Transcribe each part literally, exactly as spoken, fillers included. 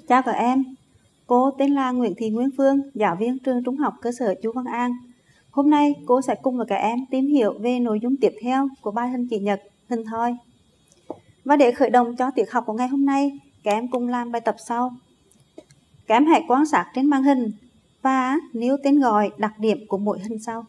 Chào các em, cô tên là Nguyễn Thị Nguyên Phương, giáo viên trường Trung học cơ sở Chu Văn An. Hôm nay cô sẽ cùng với các em tìm hiểu về nội dung tiếp theo của bài hình chữ nhật, hình thoi. Và để khởi động cho tiết học của ngày hôm nay, các em cùng làm bài tập sau. Các em hãy quan sát trên màn hình và nêu tên gọi, đặc điểm của mỗi hình sau.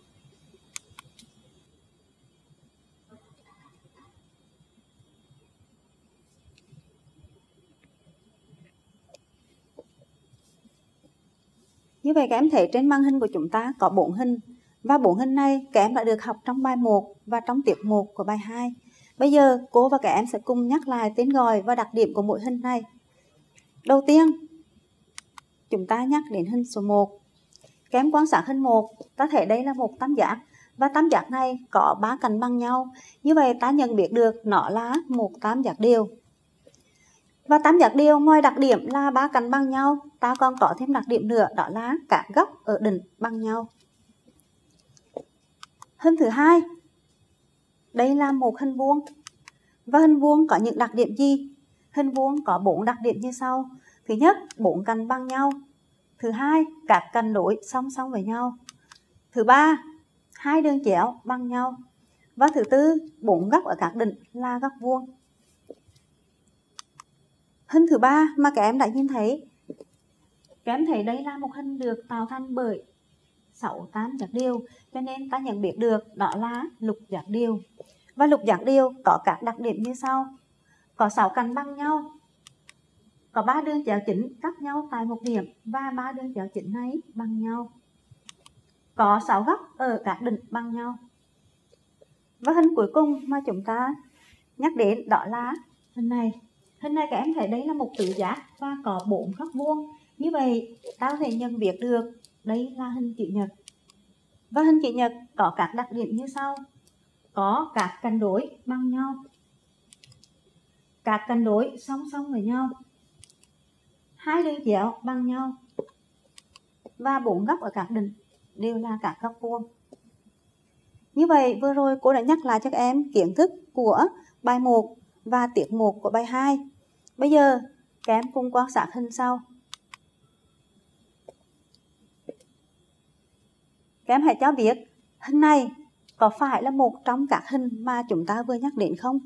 Như vậy các em thấy trên màn hình của chúng ta có bốn hình. Và bốn hình này các em đã được học trong bài một và trong tiết một của bài hai. Bây giờ cô và các em sẽ cùng nhắc lại tên gọi và đặc điểm của mỗi hình này. Đầu tiên, chúng ta nhắc đến hình số một. Các em quan sát hình một, ta thấy đây là một tam giác. Và tam giác này có ba cạnh bằng nhau. Như vậy ta nhận biết được nó là một tam giác đều. Và tam giác đều ngoài đặc điểm là ba cạnh bằng nhau, ta còn có thêm đặc điểm nữa, đó là các góc ở đỉnh bằng nhau. Hình thứ hai, đây là một hình vuông. Và hình vuông có những đặc điểm gì? Hình vuông có bốn đặc điểm như sau. Thứ nhất, bốn cạnh bằng nhau. Thứ hai, các cạnh đối song song với nhau. Thứ ba, hai đường chéo bằng nhau. Và thứ tư, bốn góc ở các đỉnh là góc vuông. Hình thứ ba mà các em đã nhìn thấy, các em thấy đây là một hình được tạo thành bởi sáu tam giác đều, cho nên ta nhận biết được đó là lục giác đều. Và lục giác đều có các đặc điểm như sau. Có sáu cạnh bằng nhau, có ba đường chéo chính cắt nhau tại một điểm và ba đường chéo chính này bằng nhau. Có sáu góc ở các đỉnh bằng nhau. Và hình cuối cùng mà chúng ta nhắc đến đó là hình này. Hình này các em thấy đây là một tứ giác và có bốn góc vuông. Như vậy ta có thể nhận biết được đây là hình chữ nhật. Và hình chữ nhật có các đặc điểm như sau. Có các cạnh đối bằng nhau, các cạnh đối song song với nhau, hai đường chéo bằng nhau và bốn góc ở các đỉnh đều là các góc vuông. Như vậy vừa rồi cô đã nhắc lại cho các em kiến thức của bài một và tiết một của bài hai. Bây giờ các em cùng quan sát hình sau. Các em hãy cho biết hình này có phải là một trong các hình mà chúng ta vừa nhắc đến không?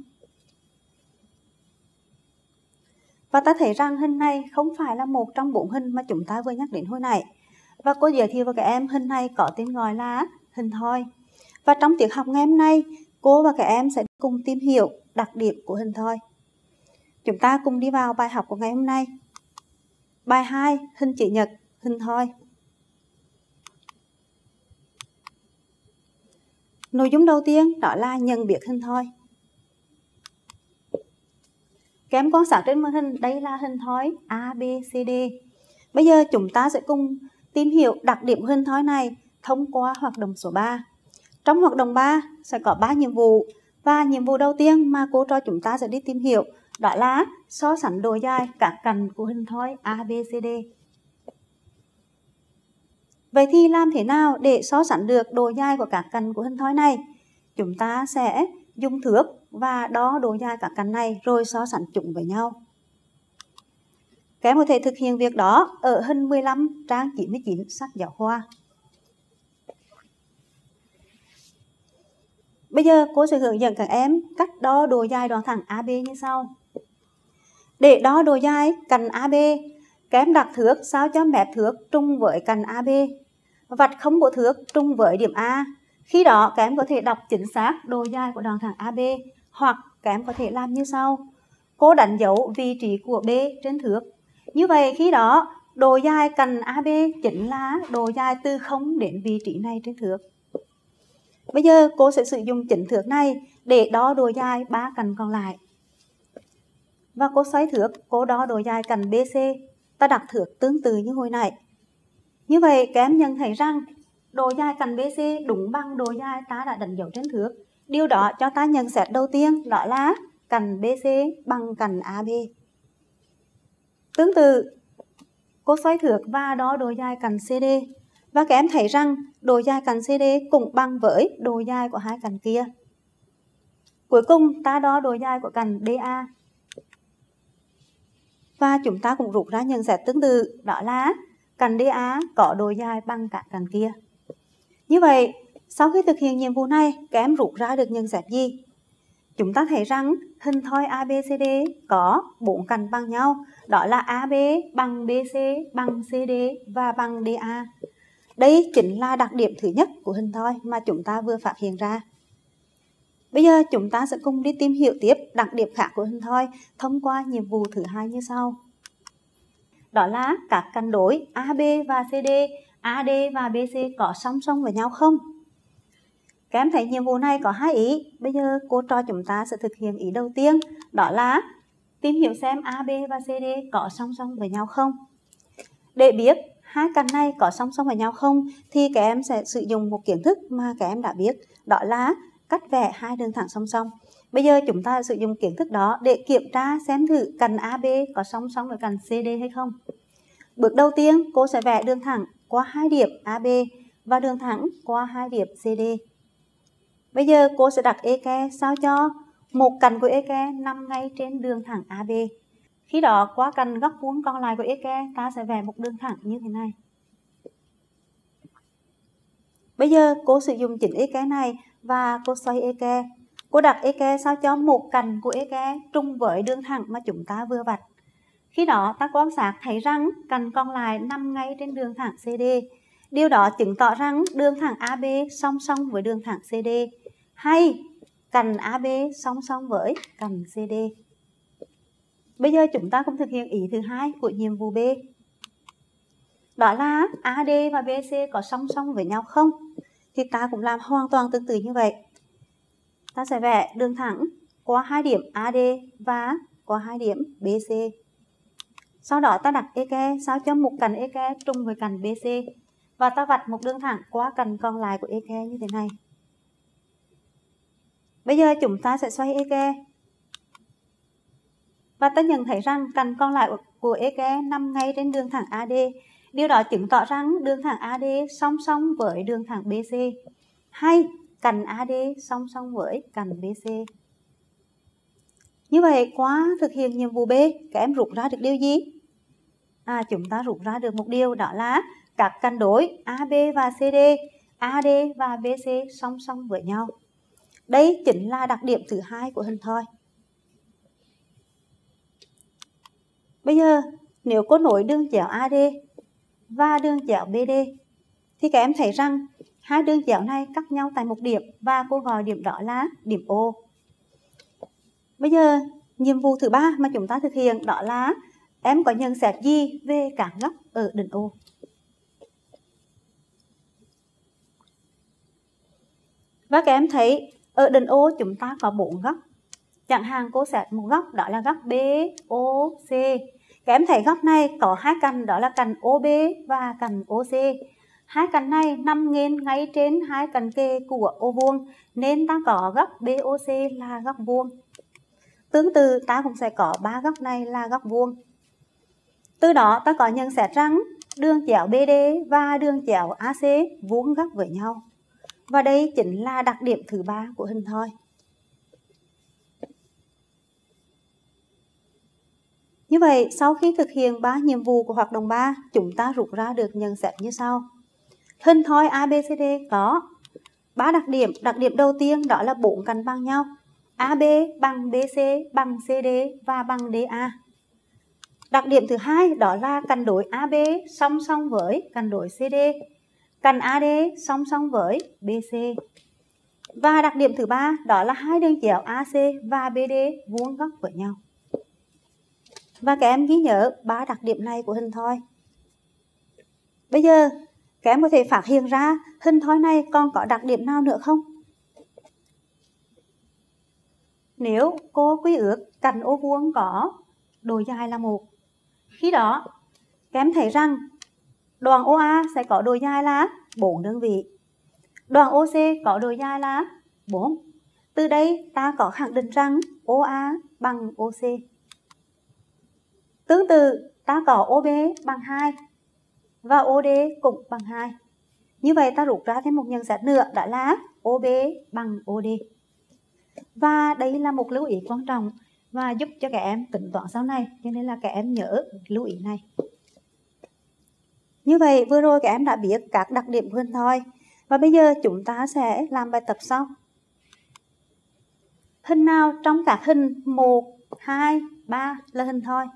Và ta thấy rằng hình này không phải là một trong bốn hình mà chúng ta vừa nhắc đến hồi nãy. Và cô giới thiệu với các em hình này có tên gọi là hình thoi. Và trong tiết học ngày hôm nay, cô và các em sẽ cùng tìm hiểu đặc điểm của hình thoi. Chúng ta cùng đi vào bài học của ngày hôm nay. Bài hai, hình chữ nhật, hình thoi. Nội dung đầu tiên đó là nhận biết hình thoi. Các em quan sát trên màn hình, đây là hình thoi a bê xê đê. Bây giờ chúng ta sẽ cùng tìm hiểu đặc điểm của hình thoi này thông qua hoạt động số ba. Trong hoạt động ba sẽ có ba nhiệm vụ. Và nhiệm vụ đầu tiên mà cô cho chúng ta sẽ đi tìm hiểu đó là so sánh độ dài các cạnh của hình thoi a bê xê đê. Vậy thì làm thế nào để so sánh được độ dài của các cạnh của hình thoi này? Chúng ta sẽ dùng thước và đo độ dài các cạnh này rồi so sánh chúng với nhau. Các em có thể thực hiện việc đó ở hình mười lăm trang chín mươi chín sách giáo khoa. Bây giờ cô sẽ hướng dẫn các em cách đo độ dài đoạn thẳng a bê như sau. Để đo độ dài cạnh a bê, các em đặt thước sao cho mép thước trùng với cạnh a bê. Vạch không của thước trùng với điểm A. Khi đó các em có thể đọc chính xác độ dài của đoạn thẳng a bê. Hoặc các em có thể làm như sau. Cô đánh dấu vị trí của B trên thước. Như vậy khi đó độ dài cạnh a bê chính là độ dài từ không đến vị trí này trên thước. Bây giờ cô sẽ sử dụng chính thước này để đo độ dài ba cạnh còn lại. Và cô xoay thước, cô đo độ dài cạnh bê xê. Ta đặt thước tương tự như hồi nãy. Như vậy các em nhận thấy rằng độ dài cạnh bê xê đúng bằng độ dài ta đã đánh dấu trên thước. Điều đó cho ta nhận xét đầu tiên đó là cạnh bê xê bằng cạnh a bê. Tương tự, cô xoay thước và đo độ dài cạnh xê đê. Và các em thấy rằng độ dài cạnh xê đê cũng bằng với độ dài của hai cạnh kia. Cuối cùng ta đo độ dài của cạnh đê a. Và chúng ta cũng rút ra nhận xét tương tự, đó là cạnh đê a có độ dài bằng cả cạnh kia. Như vậy, sau khi thực hiện nhiệm vụ này, các em rút ra được nhận xét gì? Chúng ta thấy rằng hình thoi a bê xê đê có bốn cạnh bằng nhau, đó là a bê bằng bê xê bằng xê đê và bằng đê a. Đây chính là đặc điểm thứ nhất của hình thoi mà chúng ta vừa phát hiện ra. Bây giờ chúng ta sẽ cùng đi tìm hiểu tiếp đặc điểm khác của hình thoi thông qua nhiệm vụ thứ hai như sau. Đó là các cạnh đối a bê và xê đê, a đê và bê xê có song song với nhau không? Các em thấy nhiệm vụ này có hai ý. Bây giờ cô trò chúng ta sẽ thực hiện ý đầu tiên, đó là tìm hiểu xem a bê và xê đê có song song với nhau không. Để biết hai cạnh này có song song với nhau không thì các em sẽ sử dụng một kiến thức mà các em đã biết, đó là cắt vẽ hai đường thẳng song song. Bây giờ chúng ta sử dụng kiến thức đó để kiểm tra xem thử cạnh a bê có song song với cạnh xê đê hay không. Bước đầu tiên, cô sẽ vẽ đường thẳng qua hai điểm a bê và đường thẳng qua hai điểm xê đê. Bây giờ cô sẽ đặt eke sao cho một cạnh của eke nằm ngay trên đường thẳng a bê. Khi đó qua cạnh góc vuông còn lại của eke ta sẽ vẽ một đường thẳng như thế này. Bây giờ cô sử dụng chỉnh eke này và cô xoay eke. Cô đặt eke sao cho một cạnh của eke trùng với đường thẳng mà chúng ta vừa vạch. Khi đó ta quan sát thấy rằng cạnh còn lại nằm ngay trên đường thẳng xê đê. Điều đó chứng tỏ rằng đường thẳng a bê song song với đường thẳng xê đê hay cạnh a bê song song với cạnh xê đê. Bây giờ chúng ta cũng thực hiện ý thứ hai của nhiệm vụ B. Đó là a đê và bê xê có song song với nhau không? Thì ta cũng làm hoàn toàn tương tự như vậy. Ta sẽ vẽ đường thẳng qua hai điểm a đê và qua hai điểm bê xê. Sau đó ta đặt eke sao cho một cạnh eke trùng với cạnh bê xê. Và ta vạch một đường thẳng qua cạnh còn lại của eke như thế này. Bây giờ chúng ta sẽ xoay eke. Và ta nhận thấy rằng cạnh còn lại của eke nằm ngay trên đường thẳng a đê. Điều đó chứng tỏ rằng đường thẳng a đê song song với đường thẳng bê xê hay cạnh a đê song song với cạnh bê xê. Như vậy qua thực hiện nhiệm vụ B, các em rút ra được điều gì? À, chúng ta rút ra được một điều, đó là các cạnh đối a bê và xê đê, a đê và bê xê song song với nhau. Đây chính là đặc điểm thứ hai của hình thoi. Bây giờ nếu cô nối đường chéo a đê và đường chéo bê đê thì các em thấy rằng hai đường chéo này cắt nhau tại một điểm và cô gọi điểm đó là điểm O. Bây giờ nhiệm vụ thứ ba mà chúng ta thực hiện đó là em có nhận xét gì về các góc ở đỉnh O? Và các em thấy ở đỉnh O chúng ta có bốn góc. Chẳng hạn cô xét một góc đó là góc bê o xê. Các em thấy góc này có hai cạnh đó là cạnh ô bê và cạnh ô xê. Hai cạnh này nằm nghiêng ngay trên hai cạnh kề của ô vuông nên ta có góc bê o xê là góc vuông. Tương tự ta cũng sẽ có ba góc này là góc vuông. Từ đó ta có nhận xét rằng đường chéo bê đê và đường chéo a xê vuông góc với nhau. Và đây chính là đặc điểm thứ ba của hình thoi. Như vậy, sau khi thực hiện ba nhiệm vụ của hoạt động ba, chúng ta rút ra được nhận xét như sau. Hình thoi a bê xê đê có ba đặc điểm. Đặc điểm đầu tiên đó là bốn cạnh bằng nhau. a bê bằng bê xê bằng xê đê và bằng đê a. Đặc điểm thứ hai đó là cạnh đối a bê song song với cạnh đối xê đê. Cạnh a đê song song với bê xê. Và đặc điểm thứ ba đó là hai đường chéo a xê và bê đê vuông góc với nhau. Và các em ghi nhớ ba đặc điểm này của hình thoi. Bây giờ các em có thể phát hiện ra hình thoi này còn có đặc điểm nào nữa không? Nếu cô quy ước cạnh ô vuông có độ dài là một, khi đó các em thấy rằng đoạn ô a sẽ có độ dài là bốn đơn vị. Đoạn ô xê có độ dài là bốn. Từ đây ta có khẳng định rằng ô a bằng ô xê. Tương tự ta có ô bê bằng hai và ô đê cũng bằng hai. Như vậy ta rút ra thêm một nhận xét nữa, đó là ô bê bằng ô đê. Và đây là một lưu ý quan trọng. và giúp cho các em tính toán sau này, cho nên là các em nhớ lưu ý này. Như vậy vừa rồi các em đã biết các đặc điểm của hình thoi, và bây giờ chúng ta sẽ làm bài tập sau. Hình nào trong các hình một, hai, ba là hình thoi?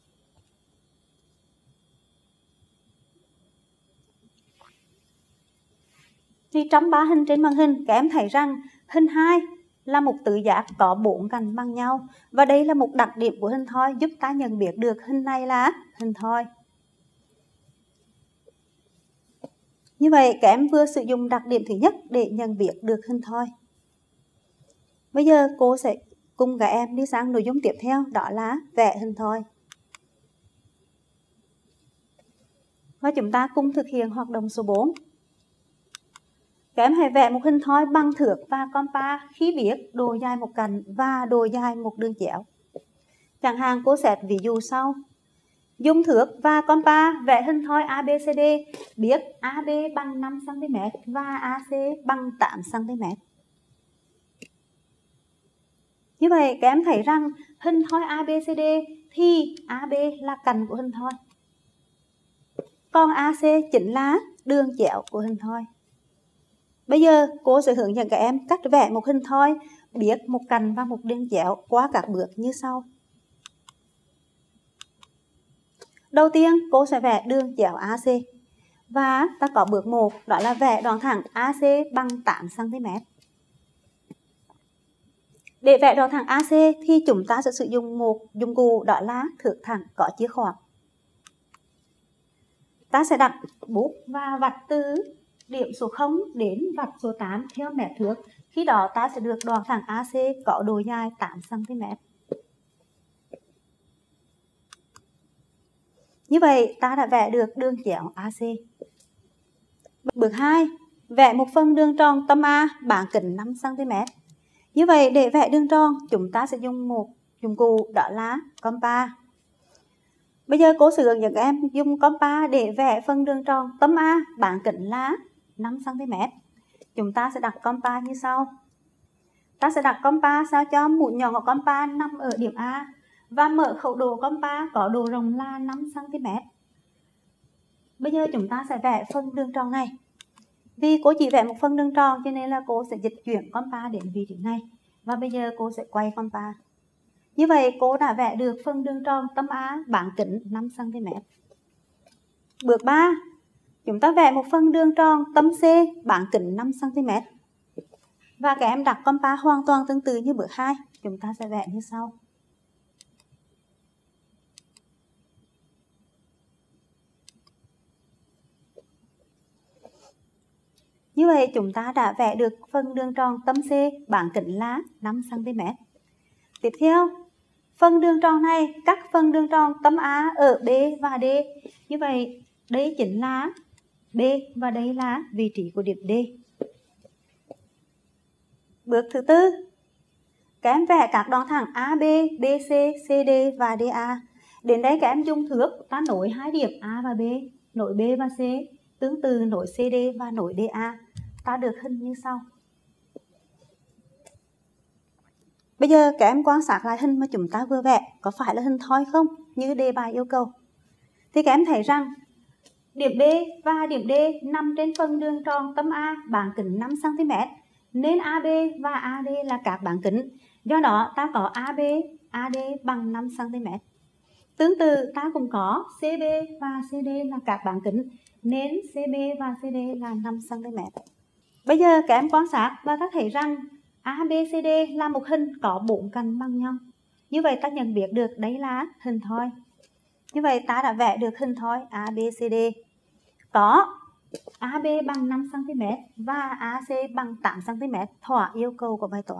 Thì trong ba hình trên màn hình, các em thấy rằng hình hai là một tứ giác có bốn cạnh bằng nhau, và đây là một đặc điểm của hình thoi giúp ta nhận biết được hình này là hình thoi. Như vậy các em vừa sử dụng đặc điểm thứ nhất để nhận biết được hình thoi. Bây giờ cô sẽ cùng các em đi sang nội dung tiếp theo, đó là vẽ hình thoi. Và chúng ta cùng thực hiện hoạt động số bốn. Các em hãy vẽ một hình thoi bằng thước và compa khi biết độ dài một cạnh và độ dài một đường chéo. Chẳng hạn cô sẽ ví dụ sau. Dùng thước và compa vẽ hình thoi a bê xê đê, biết a bê bằng năm xăng ti mét và a xê bằng tám xăng ti mét. Như vậy các em thấy rằng hình thoi a bê xê đê thì a bê là cạnh của hình thoi, còn a xê chính là đường chéo của hình thoi. Bây giờ cô sẽ hướng dẫn các em cách vẽ một hình thoi biết một cạnh và một đường chéo qua các bước như sau. Đầu tiên cô sẽ vẽ đường chéo a xê, và ta có bước một, đó là vẽ đoạn thẳng a xê bằng tám xăng ti mét. Để vẽ đoạn thẳng a xê thì chúng ta sẽ sử dụng một dụng cụ, đó là thước thẳng có chia khoảng. Ta sẽ đặt bút và vạch từ điểm số không đến vạch số tám theo mét thước. Khi đó ta sẽ được đoạn thẳng a xê có độ dài tám xăng ti mét. Như vậy ta đã vẽ được đường chéo a xê. Bước hai, vẽ một phần đường tròn tâm A bán kính năm xăng ti mét. Như vậy để vẽ đường tròn chúng ta sẽ dùng một dụng cụ, đó là compa. Bây giờ cô sẽ hướng dẫn các em dùng compa để vẽ phần đường tròn tâm A bán kính là năm xăng ti mét. Chúng ta sẽ đặt compa như sau. Ta sẽ đặt compa sao cho mũi nhọn của compa nằm ở điểm A và mở khẩu độ compa có độ rộng là năm xăng ti mét. Bây giờ chúng ta sẽ vẽ phần đường tròn này. Vì cô chỉ vẽ một phần đường tròn cho nên là cô sẽ dịch chuyển compa đến vị trí này. Và bây giờ cô sẽ quay compa. Như vậy cô đã vẽ được phần đường tròn tâm A bán kính năm xăng ti mét. Bước ba, chúng ta vẽ một phần đường tròn tâm C bán kính năm xăng ti mét. Và các em đặt compa hoàn toàn tương tự như bước hai. Chúng ta sẽ vẽ như sau. Như vậy chúng ta đã vẽ được phần đường tròn tâm C bán kính là năm xăng ti mét. Tiếp theo, phần đường tròn này cắt phần đường tròn tâm A ở B và D. Như vậy đây chính là B và đây là vị trí của điểm D. Bước thứ tư, các em vẽ các đoạn thẳng a bê, bê xê, xê đê và đê a. Đến đây các em dùng thước ta nối hai điểm A và B, nối B và C, tương tự nối xê đê và nối đê a. Ta được hình như sau. Bây giờ các em quan sát lại hình mà chúng ta vừa vẽ, có phải là hình thoi không? Như đề bài yêu cầu. Thì các em thấy rằng điểm B và điểm D nằm trên phần đường tròn tâm A bán kính năm xăng ti mét, nên a bê và a đê là các bán kính. Do đó ta có a bê, a đê bằng năm xăng ti mét. Tương tự ta cũng có xê bê và xê đê là các bán kính, nên xê bê và xê đê là năm xăng ti mét. Bây giờ các em quan sát và ta thấy rằng a bê xê đê là một hình có bốn cạnh bằng nhau. Như vậy ta nhận biết được đấy là hình thoi. Như vậy ta đã vẽ được hình thoi a bê xê đê. Có a bê bằng năm xăng ti mét và a xê bằng tám xăng ti mét, thỏa yêu cầu của bài toán.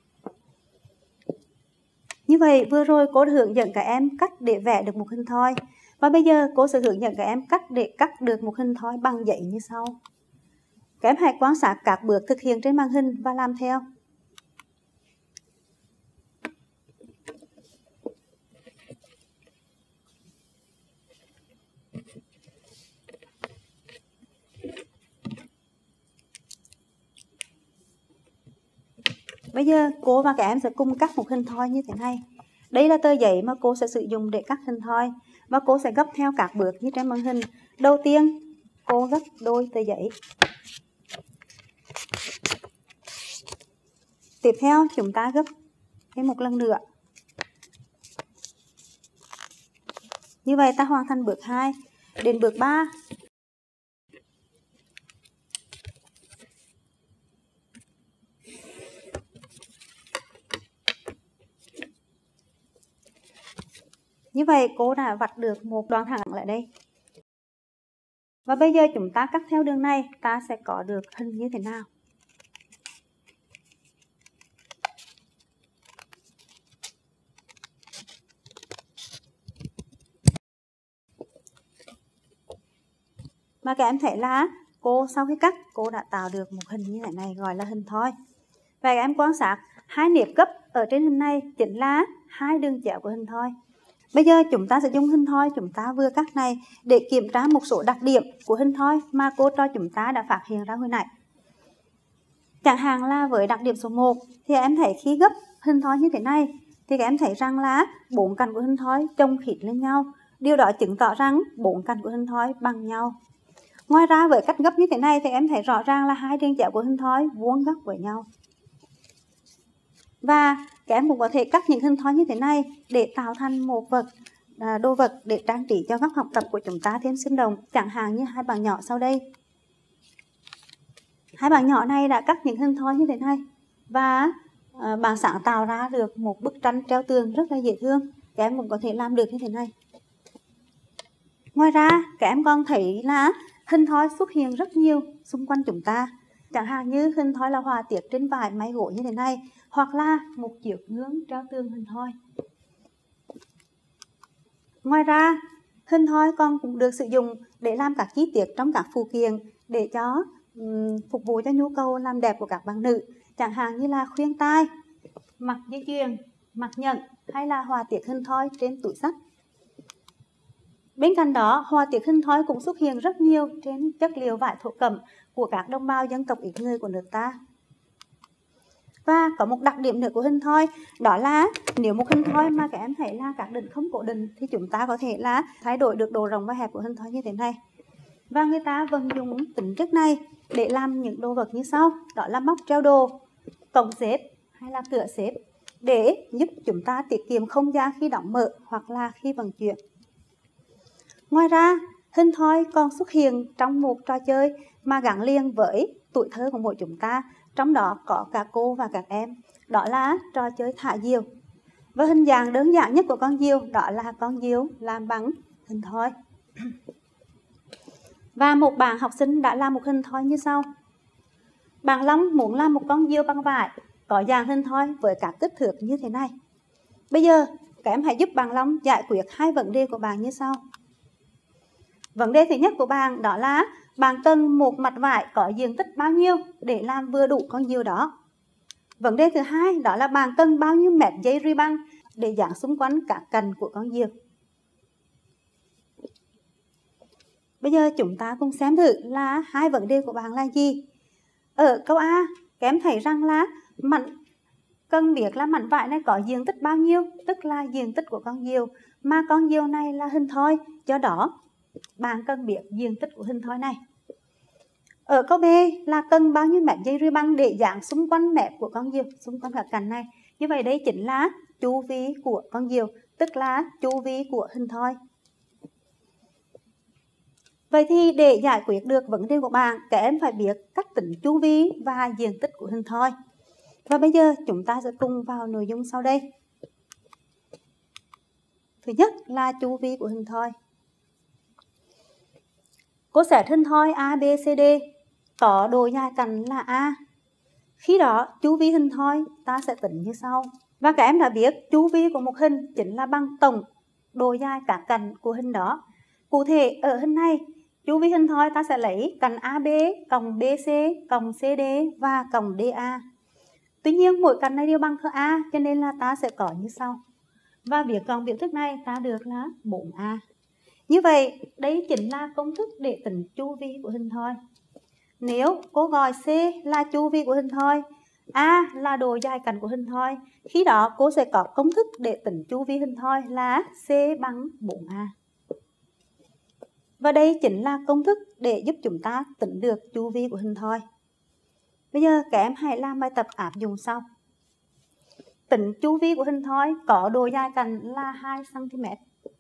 Như vậy vừa rồi cô đã hướng dẫn các em cách để vẽ được một hình thoi. Và bây giờ cô sẽ hướng dẫn các em cách để cắt được một hình thoi bằng giấy như sau. Các em hãy quan sát các bước thực hiện trên màn hình và làm theo. Bây giờ cô và các em sẽ cùng cắt một hình thoi như thế này. Đây là tờ giấy mà cô sẽ sử dụng để cắt hình thoi, và cô sẽ gấp theo các bước như trên màn hình. Đầu tiên, cô gấp đôi tờ giấy. Tiếp theo, chúng ta gấp thêm một lần nữa. Như vậy ta hoàn thành bước hai. Đến bước ba. Như vậy cô đã vạch được một đoạn thẳng lại đây. Và bây giờ chúng ta cắt theo đường này, ta sẽ có được hình như thế nào? Mà các em thấy là cô sau khi cắt, cô đã tạo được một hình như thế này, gọi là hình thoi. Và các em quan sát, hai nếp gấp ở trên hình này chính là hai đường chéo của hình thoi. Bây giờ chúng ta sẽ dùng hình thoi chúng ta vừa cắt này để kiểm tra một số đặc điểm của hình thoi mà cô cho chúng ta đã phát hiện ra hồi nãy. Chẳng hạn là với đặc điểm số một thì em thấy khi gấp hình thoi như thế này thì các em thấy rằng là bốn cạnh của hình thoi chồng khít lên nhau. Điều đó chứng tỏ rằng bốn cạnh của hình thoi bằng nhau. Ngoài ra với cách gấp như thế này thì em thấy rõ ràng là hai đường chéo của hình thoi vuông góc với nhau. Và các em cũng có thể cắt những hình thoi như thế này để tạo thành một vật à, đồ vật để trang trí cho góc học tập của chúng ta thêm sinh động. Chẳng hạn như hai bạn nhỏ sau đây. Hai bạn nhỏ này đã cắt những hình thoi như thế này và à, bạn sáng tạo ra được một bức tranh treo tường rất là dễ thương. Các em cũng có thể làm được như thế này. Ngoài ra các em còn thấy là hình thoi xuất hiện rất nhiều xung quanh chúng ta. Chẳng hạn như hình thoi là họa tiết trên vải máy gỗ như thế này, hoặc là một chiếc gương treo tường hình thoi. Ngoài ra, hình thoi còn cũng được sử dụng để làm các chi tiết trong các phụ kiện để cho um, phục vụ cho nhu cầu làm đẹp của các bạn nữ. Chẳng hạn như là khuyên tai, mặt dây chuyền, mặt nhẫn hay là họa tiết hình thoi trên túi xách. Bên cạnh đó, họa tiết hình thoi cũng xuất hiện rất nhiều trên chất liệu vải thổ cẩm của các đồng bào dân tộc ít người của nước ta. Và có một đặc điểm nữa của hình thoi, đó là nếu một hình thoi mà các em thấy là các đỉnh không cố định thì chúng ta có thể là thay đổi được độ rộng và hẹp của hình thoi như thế này. Và người ta vận dụng tính chất này để làm những đồ vật như sau, đó là móc treo đồ, cổng xếp hay là cửa xếp để giúp chúng ta tiết kiệm không gian khi đóng mở hoặc là khi vận chuyển. Ngoài ra, hình thoi còn xuất hiện trong một trò chơi mà gắn liền với tuổi thơ của mỗi chúng ta, trong đó có cả cô và các em, đó là trò chơi thả diều. Và hình dạng đơn giản nhất của con diều đó là con diều làm bằng hình thoi. Và một bạn học sinh đã làm một hình thoi như sau. Bạn Long muốn làm một con diều bằng vải có dạng hình thoi với các kích thước như thế này. Bây giờ các em hãy giúp bạn Long giải quyết hai vấn đề của bạn như sau. Vấn đề thứ nhất của bạn đó là bạn cần một mặt vải có diện tích bao nhiêu để làm vừa đủ con diều đó. Vấn đề thứ hai đó là bạn cần bao nhiêu mét dây ruy băng để dán xung quanh các cạnh của con diều. Bây giờ chúng ta cùng xem thử là hai vấn đề của bạn là gì. Ở câu A, các em thấy rằng là mảnh cần biết là mảnh vải này có diện tích bao nhiêu, tức là diện tích của con diều, mà con diều này là hình thoi, do đó bạn cần biết diện tích của hình thoi này. Ở câu B là cần bao nhiêu mét dây ruy băng để dán xung quanh mép của con diều, xung quanh các cạnh này. Như vậy đây chính là chu vi của con diều, tức là chu vi của hình thoi. Vậy thì để giải quyết được vấn đề của bạn, các em phải biết cách tính chu vi và diện tích của hình thoi. Và bây giờ chúng ta sẽ cùng vào nội dung sau đây. Thứ nhất là chu vi của hình thoi. Cô xét hình thoi a bê xê đê có độ dài cạnh là A. Khi đó chu vi hình thoi ta sẽ tính như sau. Và các em đã biết chu vi của một hình chính là bằng tổng độ dài các cạnh của hình đó. Cụ thể ở hình này, chu vi hình thoi ta sẽ lấy cạnh a bê cộng bê xê cộng xê đê và cộng đê a. Tuy nhiên mỗi cạnh này đều bằng thơ A, cho nên là ta sẽ có như sau. Và viết gọn biểu thức này ta được là bốn a. Như vậy, đây chính là công thức để tính chu vi của hình thoi. Nếu cô gọi C là chu vi của hình thoi, A là độ dài cạnh của hình thoi. Khi đó cô sẽ có công thức để tính chu vi hình thoi là C bằng bốn A. Và đây chính là công thức để giúp chúng ta tính được chu vi của hình thoi. Bây giờ các em hãy làm bài tập áp dụng sau. Tính chu vi của hình thoi có độ dài cạnh là hai xăng ti mét.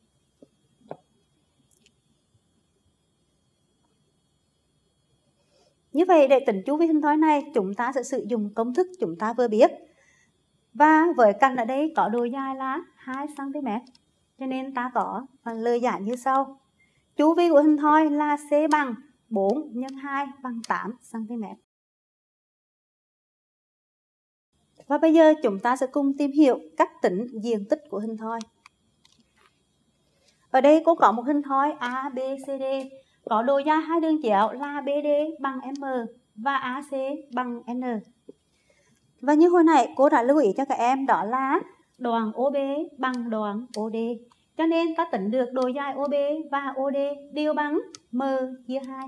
Như vậy để tính chu vi hình thoi này, chúng ta sẽ sử dụng công thức chúng ta vừa biết. Và với cạnh ở đây có độ dài là hai xăng ti mét. Cho nên ta có lời giải như sau. Chu vi của hình thoi là C bằng bốn nhân hai bằng tám xăng ti mét. Và bây giờ chúng ta sẽ cùng tìm hiểu cách tính diện tích của hình thoi. Ở đây cô có một hình thoi a bê xê đê có độ dài hai đường chéo là bê đê bằng M và a xê bằng N. Và như hồi nãy cô đã lưu ý cho các em đó là đoạn ô bê bằng đoạn ô đê. Cho nên ta tính được độ dài ô bê và ô đê đều bằng M chia hai.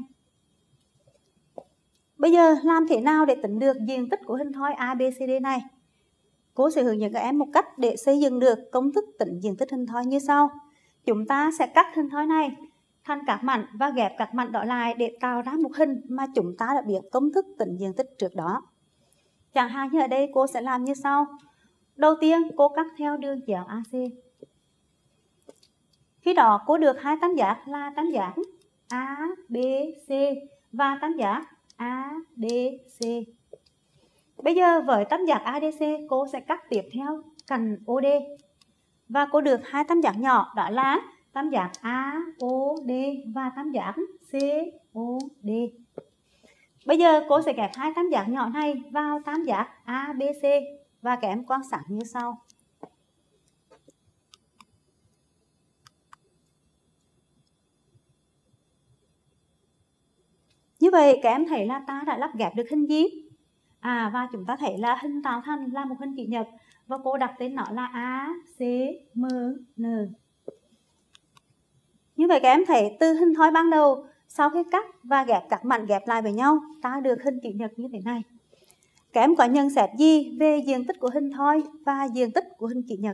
Bây giờ làm thế nào để tính được diện tích của hình thoi a bê xê đê này? Cô sẽ hướng dẫn các em một cách để xây dựng được công thức tính diện tích hình thoi như sau. Chúng ta sẽ cắt hình thoi này thành các mảnh và ghép các mảnh đó lại để tạo ra một hình mà chúng ta đã biết công thức tính diện tích trước đó. Chẳng hạn như ở đây cô sẽ làm như sau. Đầu tiên cô cắt theo đường chéo a xê. Khi đó cô được hai tam giác là tam giác a bê xê và tam giác a đê xê. Bây giờ với tam giác a đê xê cô sẽ cắt tiếp theo cạnh ô đê. Và cô được hai tam giác nhỏ đó là tam giác a ô đê và tam giác xê ô đê. Bây giờ cô sẽ ghép hai tam giác nhỏ này vào tam giác a bê xê và các em quan sát như sau. Như vậy các em thấy là ta đã lắp ghép được hình gì? À, và chúng ta thấy là hình tạo thành là một hình chữ nhật và cô đặt tên nó là a xê em en. Như vậy các em thấy từ hình thoi ban đầu, sau khi cắt và ghép các mảnh ghép lại với nhau, ta được hình chữ nhật như thế này. Các em có nhận xét gì về diện tích của hình thoi và diện tích của hình chữ nhật?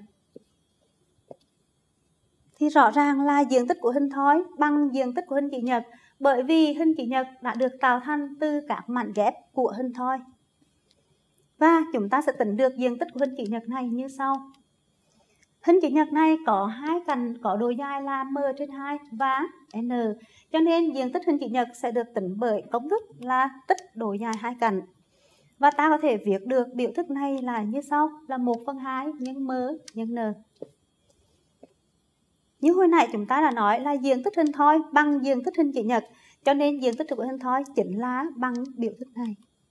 Thì rõ ràng là diện tích của hình thoi bằng diện tích của hình chữ nhật, bởi vì hình chữ nhật đã được tạo thành từ các mảnh ghép của hình thoi. Và chúng ta sẽ tính được diện tích của hình chữ nhật này như sau. Hình chữ nhật này có hai cạnh có độ dài là M trên hai và N. Cho nên diện tích hình chữ nhật sẽ được tính bởi công thức là tích độ dài hai cạnh. Và ta có thể viết được biểu thức này là như sau, là một phần hai nhân M nhân N. Như hồi nãy chúng ta đã nói là diện tích hình thoi bằng diện tích hình chữ nhật. Cho nên diện tích của hình thoi chính là bằng biểu thức này.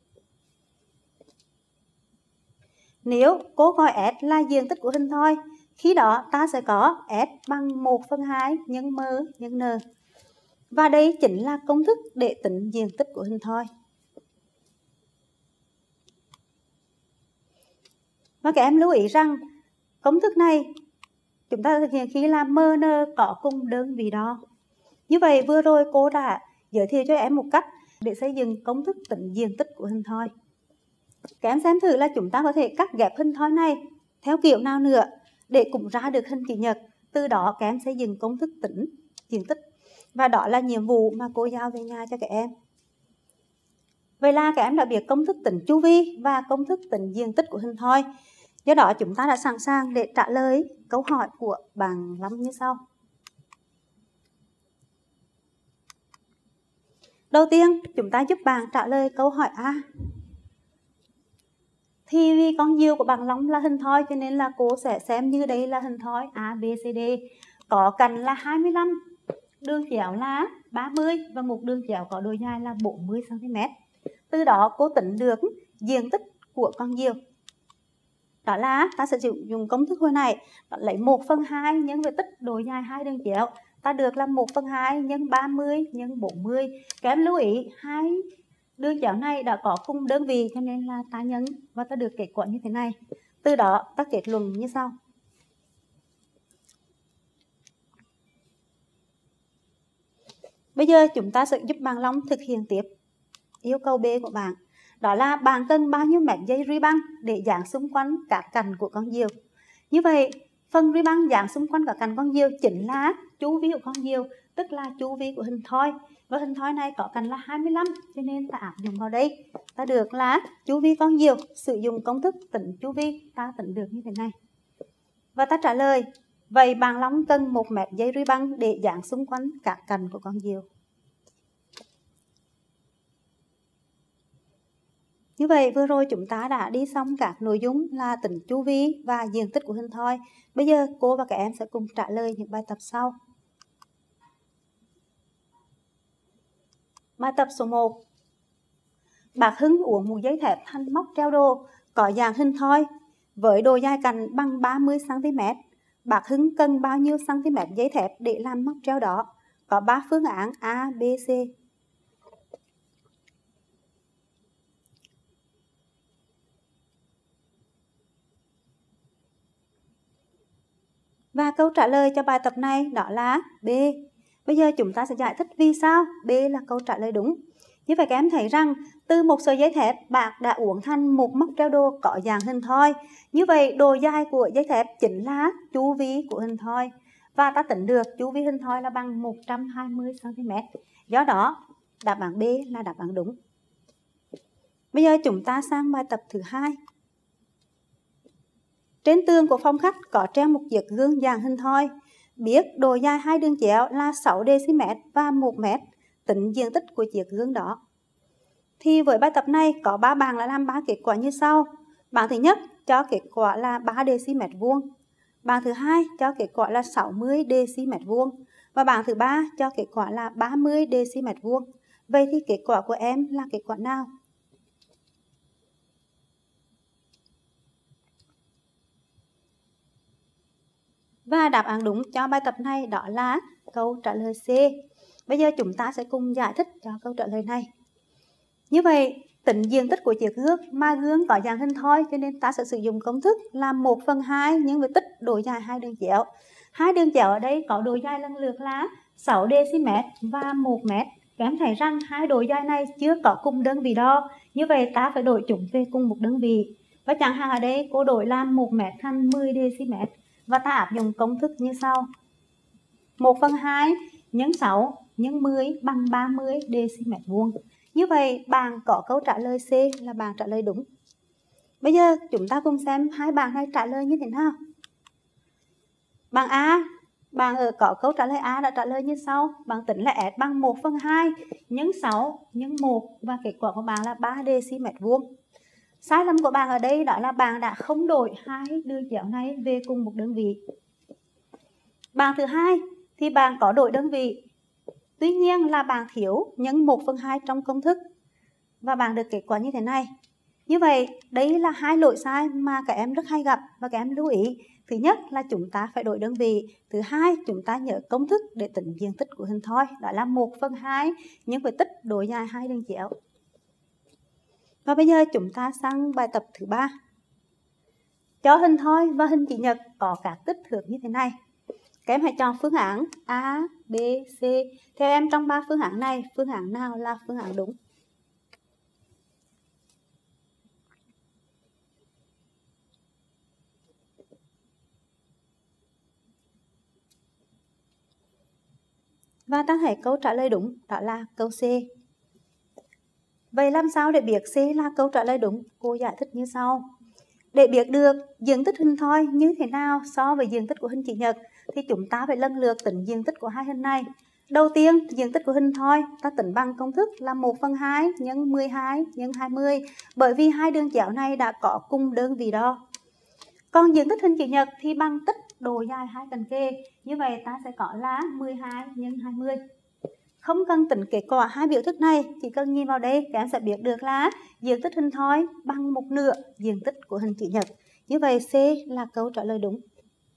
Nếu cô gọi S là diện tích của hình thoi, khi đó ta sẽ có S bằng một phần hai nhân M nhân N. Và đây chính là công thức để tính diện tích của hình thoi. Và các em lưu ý rằng công thức này chúng ta thực hiện khi là M N có cùng đơn vị đo. Như vậy vừa rồi cô đã giới thiệu cho em một cách để xây dựng công thức tính diện tích của hình thoi. Các em xem thử là chúng ta có thể cắt ghép hình thoi này theo kiểu nào nữa để cũng ra được hình chữ nhật. Từ đó các em xây dựng công thức tính diện tích. Và đó là nhiệm vụ mà cô giao về nhà cho các em. Vậy là các em đã biết công thức tính chu vi và công thức tính diện tích của hình thoi. Do đó chúng ta đã sẵn sàng để trả lời câu hỏi của bạn Lâm như sau. Đầu tiên chúng ta giúp bạn trả lời câu hỏi A. Thì vì con diều của bạn Long là hình thoi cho nên là cô sẽ xem như đây là hình thoi a bê xê đê. Có cạnh là hai mươi lăm, đường chéo là ba mươi và một đường chéo có độ dài là bốn mươi xăng ti mét. Từ đó cô tính được diện tích của con diều. Đó là ta sẽ dùng công thức hồi này, lấy một phần hai nhân với tích độ dài hai đường chéo. Ta được là một phần hai nhân ba mươi nhân bốn mươi. Các em lưu ý hai đường chéo này đã có cùng đơn vị cho nên là ta nhân và ta được kết quả như thế này. Từ đó ta kết luận như sau. Bây giờ chúng ta sẽ giúp bạn Long thực hiện tiếp yêu cầu B của bạn. Đó là bạn cần bao nhiêu mét dây ruy băng để dán xung quanh các cành của con diều. Như vậy, phần ruy băng dán xung quanh các cành con diều chính là chu vi của con diều, tức là chu vi của hình thoi. Và hình thoi này có cành là hai mươi lăm, cho nên ta áp dụng vào đây. Ta được là chu vi con diều, sử dụng công thức tính chu vi, ta tính được như thế này. Và ta trả lời, vậy bạn Long cần một mét dây ruy băng để dán xung quanh các cành của con diều. Như vậy vừa rồi chúng ta đã đi xong các nội dung là tính chu vi và diện tích của hình thoi. Bây giờ cô và các em sẽ cùng trả lời những bài tập sau. Bài tập số một. Bác Hưng uống một dây thép thành móc treo đồ có dạng hình thoi với độ dài cành bằng ba mươi xăng ti mét. Bác Hưng cần bao nhiêu cm dây thép để làm móc treo đó? Có ba phương án A, B, C. Và câu trả lời cho bài tập này đó là B. Bây giờ chúng ta sẽ giải thích vì sao B là câu trả lời đúng. Như vậy các em thấy rằng từ một sợi dây thép bạn đã uốn thành một móc treo đồ có dạng hình thoi. Như vậy độ dài của dây thép chính là chu vi của hình thoi. Và ta tính được chu vi hình thoi là bằng một trăm hai mươi xăng ti mét. Do đó đáp án B là đáp án đúng. Bây giờ chúng ta sang bài tập thứ hai. Trên tường của phòng khách có treo một chiếc gương dạng hình thoi. Biết độ dài hai đường chéo là sáu đê-xi-mét và một mét. Tính diện tích của chiếc gương đó. Thì với bài tập này có ba bạn là làm ba kết quả như sau. Bạn thứ nhất cho kết quả là ba đê-xi-mét vuông. Bạn thứ hai cho kết quả là sáu mươi đê-xi-mét vuông. Và bạn thứ ba cho kết quả là ba mươi đê-xi-mét vuông. Vậy thì kết quả của em là kết quả nào? Và đáp án đúng cho bài tập này đó là câu trả lời C. Bây giờ chúng ta sẽ cùng giải thích cho câu trả lời này. Như vậy, tính diện tích của chiếc gương mà gương có dạng hình thoi cho nên ta sẽ sử dụng công thức là một phần hai nhân với tích độ dài hai đường chéo. Hai đường chéo ở đây có độ dài lần lượt là sáu đê-xi-mét và một mét. Các em thấy rằng hai độ dài này chưa có cùng đơn vị đo. Như vậy ta phải đổi chúng về cùng một đơn vị. Và chẳng hạn ở đây cô đổi làm một mét thành mười đê-xi-mét. Và ta áp dụng công thức như sau. một phần hai nhân sáu nhân mười bằng ba mươi đê-xi-mét vuông. Như vậy bạn có câu trả lời C là bạn trả lời đúng. Bây giờ chúng ta cùng xem hai bạn này trả lời như thế nào. Bạn A, bạn ở có câu trả lời A đã trả lời như sau. Bạn tính là S bằng một phần hai nhân sáu nhân một và kết quả của bạn là ba đê-xi-mét vuông. Sai lầm của bạn ở đây đó là bạn đã không đổi hai đường chéo này về cùng một đơn vị. Bạn thứ hai thì bạn có đổi đơn vị. Tuy nhiên là bạn thiếu nhân một phần hai trong công thức. Và bạn được kết quả như thế này. Như vậy, đây là hai lỗi sai mà các em rất hay gặp và các em lưu ý. Thứ nhất là chúng ta phải đổi đơn vị. Thứ hai, chúng ta nhớ công thức để tính diện tích của hình thoi. Đó là một phần hai nhân với tích độ dài hai đường chéo. Và bây giờ chúng ta sang bài tập thứ ba. Cho hình thoi và hình chữ nhật có các kích thước như thế này. Các em hãy chọn phương án A, B, C. Theo em trong ba phương án này, phương án nào là phương án đúng? Và ta thấy câu trả lời đúng, đó là câu C. Vậy làm sao để biết C là câu trả lời đúng? Cô giải thích như sau. Để biết được diện tích hình thoi như thế nào so với diện tích của hình chữ nhật thì chúng ta phải lần lượt tính diện tích của hai hình này. Đầu tiên, diện tích của hình thoi ta tính bằng công thức là một phần hai nhân mười hai nhân hai mươi, bởi vì hai đường chéo này đã có cùng đơn vị đo. Còn diện tích hình chữ nhật thì bằng tích độ dài hai cạnh kề. Như vậy ta sẽ có là mười hai nhân hai mươi. Không cần tính kết quả hai biểu thức này, chỉ cần nhìn vào đây các em sẽ biết được là diện tích hình thoi bằng một nửa diện tích của hình chữ nhật. Như vậy C là câu trả lời đúng.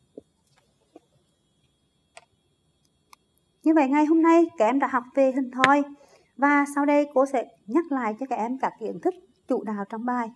Như vậy ngày hôm nay các em đã học về hình thoi và sau đây cô sẽ nhắc lại cho các em các kiến thức chủ đạo trong bài.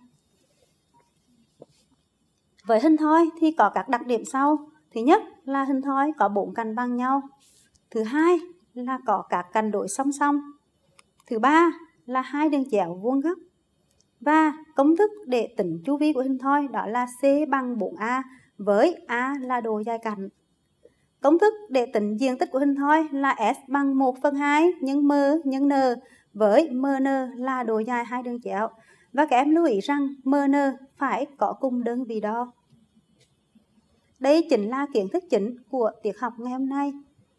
Với hình thoi thì có các đặc điểm sau. Thứ nhất là hình thoi có bốn cạnh bằng nhau. Thứ hai là có các cạnh đối song song. Thứ ba là hai đường chéo vuông góc. Và công thức để tính chu vi của hình thoi đó là C bằng bốn A với A là độ dài cạnh. Công thức để tính diện tích của hình thoi là S bằng một phần hai nhân M nhân N với Mn là độ dài hai đường chéo. Và các em lưu ý rằng Mn phải có cùng đơn vị đo. Đây chính là kiến thức chính của tiết học ngày hôm nay.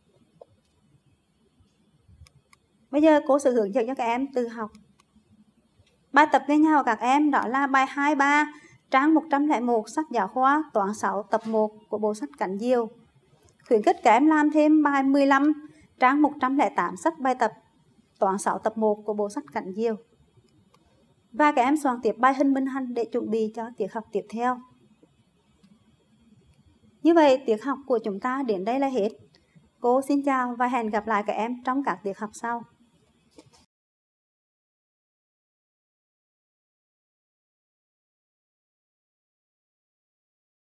Bây giờ cô sẽ hướng dẫn cho các em tự học. Bài tập nghe nhau của các em đó là bài hai ba trang một trăm lẻ một sách giáo khoa toán sáu tập một của bộ sách Cánh Diều. Khuyến khích các em làm thêm bài mười lăm trang một trăm lẻ tám sách bài tập toán sáu tập một của bộ sách Cánh Diều. Và các em soạn tiếp bài hình minh hằng để chuẩn bị cho tiết học tiếp theo. Như vậy tiết học của chúng ta đến đây là hết. Cô xin chào và hẹn gặp lại các em trong các tiết học sau.